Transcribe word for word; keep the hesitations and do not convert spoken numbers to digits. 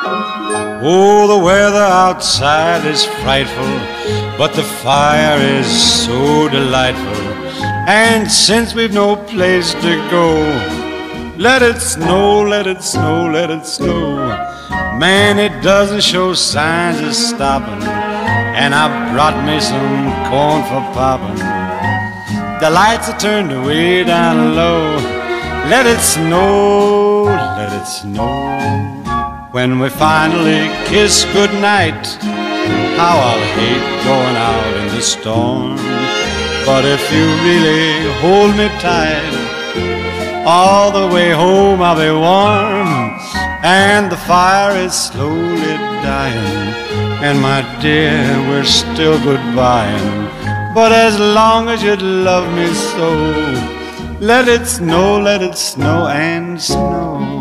Oh, the weather outside is frightful, but the fire is so delightful. And since we've no place to go, let it snow, let it snow, let it snow. Man, it doesn't show signs of stopping, and I brought me some corn for popping. The lights are turned way down low. Let it snow, let it snow. When we finally kiss goodnight, how I'll hate going out in the storm. But if you really hold me tight, all the way home I'll be warm. And the fire is slowly dying, and my dear, we're still goodbying. But as long as you love me so, let it snow, let it snow and snow.